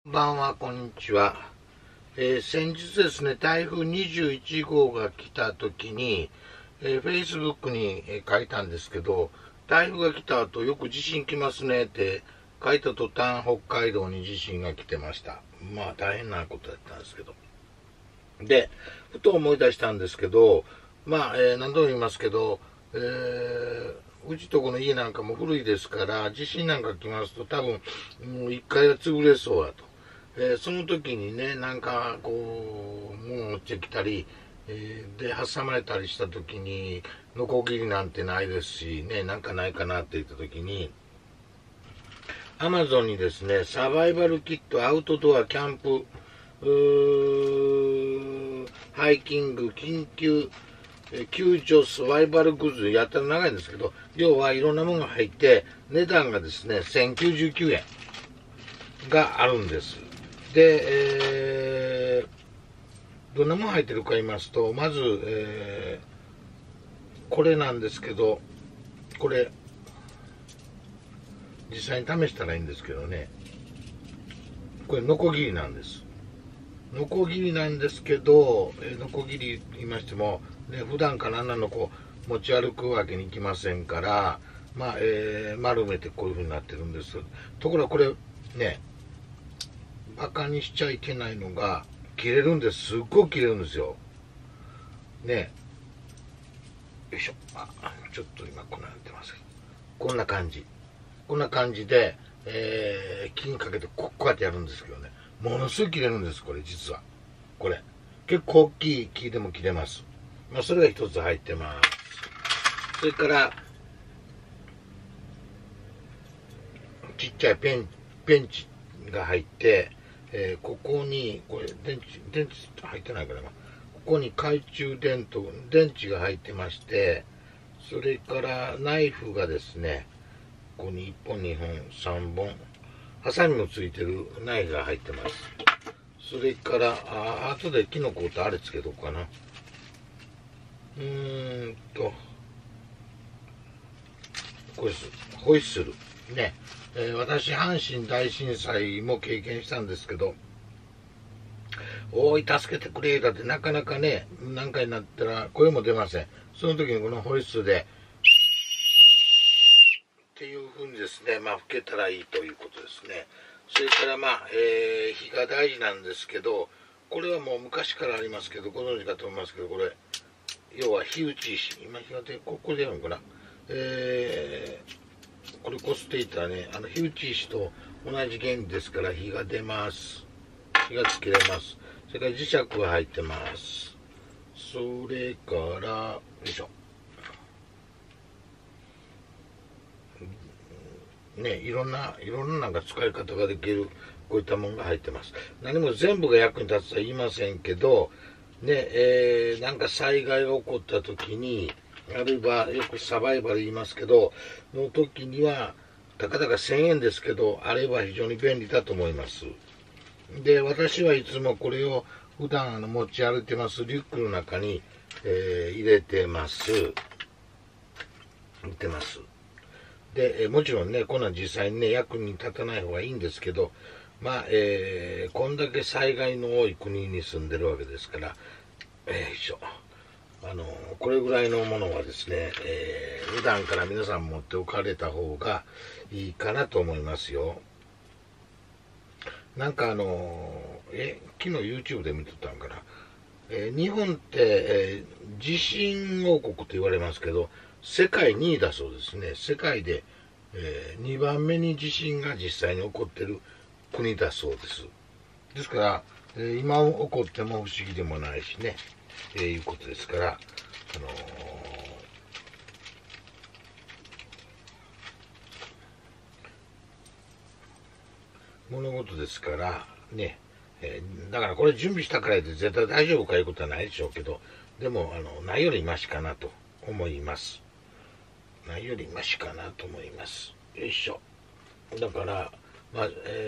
こんばんは、こんにちは。先日ですね、台風21号が来た時に、Facebook に書いたんですけど、台風が来た後よく地震来ますねって書いた途端、北海道に地震が来てました。まあ大変なことだったんですけど。で、ふと思い出したんですけど、何度も言いますけど、うちとこの家なんかも古いですから、地震なんか来ますと多分、1階が潰れそうだと。その時にね、なんかこう、物落ちてきたり、で、挟まれたりした時に、ノコギリなんてないですし、ね、なんかないかなって言った時に、アマゾンにですね、サバイバルキット、アウトドア、キャンプ、ハイキング、緊急、救助、サバイバルグッズ、やったら長いんですけど、要はいろんなものが入って、値段がですね、1099円があるんです。で、どんなもの入ってるか言いますと、まず、これなんですけど、これ、実際に試したらいいんですけどね、これ、ノコギリなんです。ノコギリなんですけど、ノコギリ言いましても、ね、普段からあんなのこう持ち歩くわけにいきませんから、丸めてこういう風になってるんです。ところがこれ、ね、バカにしちゃいけないのが、切れるんです。すっごく切れるんですよ。ね。よいしょ。ちょっと今こんなになってますけど。こんな感じ。こんな感じで、木にかけてこうやってやるんですけどね。ものすごい切れるんです、これ実は。これ。結構大きい木でも切れます。それが一つ入ってます。それから、ちっちゃいペンチが入って、ここに、これ、電池入ってないからな。ここに懐中電池が入ってまして、それからナイフがですね、ここに1本、2本、3本、ハサミもついてるナイフが入ってます。それから、後でキノコとあれつけとくかな。これです。ホイッスル。ね。私、阪神大震災も経験したんですけど、おい、助けてくれだってなかなかね、何回になったら声も出ません。その時にこのホイッスルで、っていう風にですね、吹けたらいいということですね。それから火が大事なんですけど、これはもう昔からありますけど、ご存知かと思いますけど、これ、要は火打ち石。今火が出、これでやるのかな。これこすっていたらね、火打ち石と同じ原理ですから火が出ます。火がつけれます。それから磁石が入ってます。それから、よいしょ。ね、いろんななんか使い方ができる、こういったものが入ってます。何も全部が役に立つとは言いませんけど、ね、なんか災害が起こった時に、あるいはよくサバイバル言いますけど、の時には、たかだか1000円ですけど、あれば非常に便利だと思います。で、私はいつもこれを普段持ち歩いてますリュックの中に、入れてます。で、もちろんね、こんなん実際にね、役に立たない方がいいんですけど、こんだけ災害の多い国に住んでるわけですから、よいしょ。これぐらいのものはですね、普段から皆さん持っておかれた方がいいかなと思いますよ。なんか昨日 YouTube で見とったんかな。日本って、地震王国と言われますけど、世界2位だそうですね。世界で、2番目に地震が実際に起こってる国だそうです。ですから、今起こっても不思議でもないしね、いうことですから、物事ですからね、だからこれ準備したからで絶対大丈夫かいうことはないでしょうけど、でもないよりマシかなと思います。ないよりマシかなと思います。よいしょ。だから、よ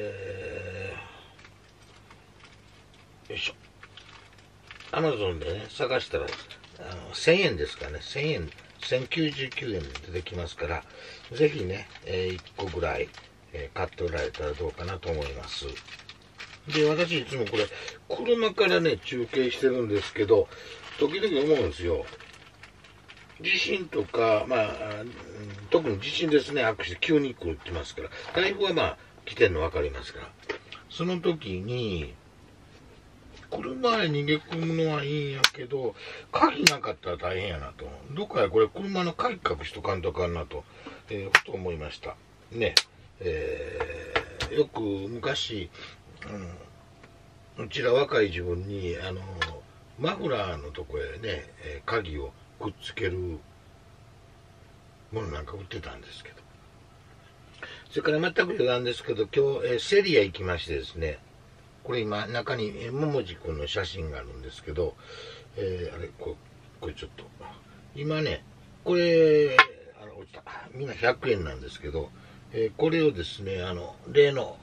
いしょ。アマゾンでね、探したら、1000円ですかね、1000円、1099円で出てきますから、ぜひね、1個ぐらい、買っておられたらどうかなと思います。 で、私いつもこれ、車からね、中継してるんですけど、時々思うんですよ。地震とか、特に地震ですね、悪して急に来ますから、台風は来てんの分かりますから、その時に、車へ逃げ込むのはいいんやけど、鍵なかったら大変やなと。どっかへこれ車の鍵隠しとかんとあかんなと、ふと思いました。ね。よく昔、うちら若い自分に、マフラーのとこへね、鍵をくっつけるものなんか売ってたんですけど。それから全く余談ですけど、今日、セリア行きましてですね、これ今、中に、ももじくんの写真があるんですけど、あれ、これちょっと、今ね、これ、落ちた。みんな100円なんですけど、これをですね、例の、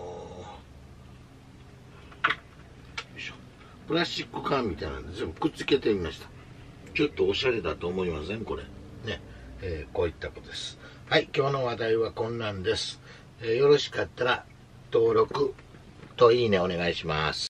プラスチック缶みたいなので全部くっつけてみました。ちょっとおしゃれだと思いませんこれ。ね。こういったことです。はい、今日の話題はこんなんです。よろしかったら登録といいねお願いします。